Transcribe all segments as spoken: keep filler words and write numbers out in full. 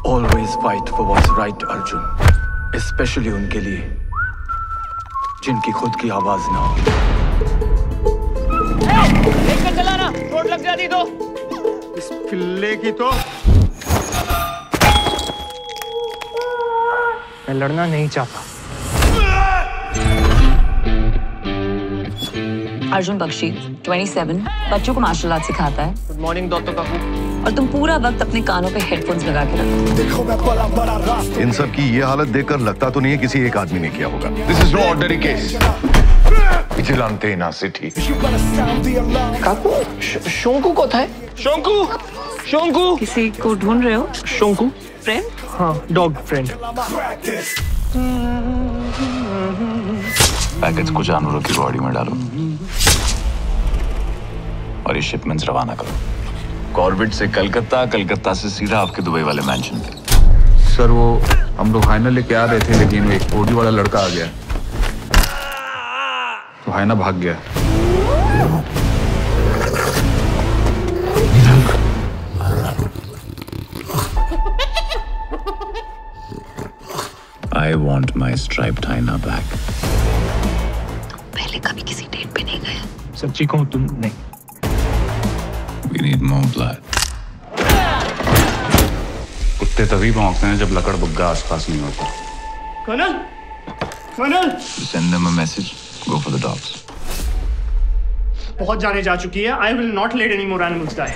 Always fight for what's right, Arjun. Especially उनके लिए जिनकी खुद की आवाज ना हो। देख कर चलाना, चोट लग जाती तो। इस पिल्ले की तो। मैं लड़ना नहीं चाहता। अर्जुन बख्शी, सत्ताईस, बच्चों को मार्शल आर्ट सिखाता है। गुड मॉर्निंग डॉक्टर काकू। और तुम पूरा वक्त अपने कानों पे हेडफोन्स लगा के रखो। इन सब की ये हालत देखकर लगता तो नहीं है किसी एक आदमी ने किया होगा। This is no ordinary case. Vigilante in our city. काकू, शोंकू को था? शोंकू, शोंकू। किसी को ढूंढ रहे हो? शोंकू? फ्रेंड? हाँ, डॉग फ्रेंड। पैकेट्स को जानवरों की बॉडी में डालो और ये शिपमेंट्स रवाना करो। कॉर्बेट से कलकत्ता, कलकत्ता से सीधा आपके दुबई वाले मैंशन पे। सर वो हम लोग हाइना लेके आ रहे थे, लेकिन एक ओडी वाला लड़का आ गया तो हाइना भाग गया। I want my striped hyena back. पहले कभी किसी डेट पे नहीं गए। सच्ची कहूँ तुम नहीं। We need more blood. कुत्ते तभी भौंकते हैं जब लकड़ बुग्गा आसपास नहीं होता। Colonel, colonel. Send them a message. Go for the dogs. बहुत जाने जा चुकी है। I will not let any more animals die.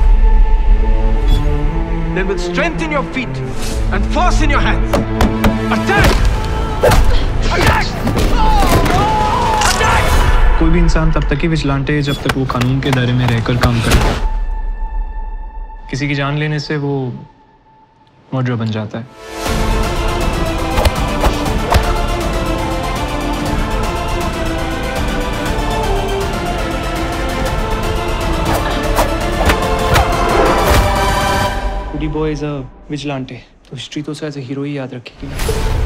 Then with strength in your feet and force in your hands, attack! Attack! Attack! कोई भी इंसान तब तक ही विजिलेंट है जब तक वो कानून के दायरे में रहकर काम करे। किसी की जान लेने से वो मर्डर बन जाता है। Woody boy is a vigilante, तो हिस्ट्री तो उसे एज ए हीरो ही याद रखेगी ना।